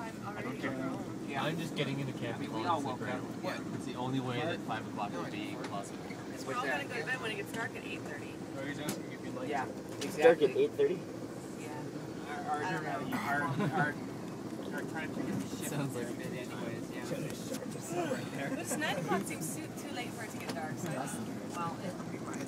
I don't care. Yeah. I'm just getting into camping. We all woke up. It's the only way that 5 o'clock will be possible. We're all going to go to bed when it gets dark at 8:30. No, he's asking if you like. Yeah, It's dark at 8:30? Yeah. Our time to get the ship Sounds like mid anyways, yeah. But 9 o'clock seems too late for it to get dark, so I just, well,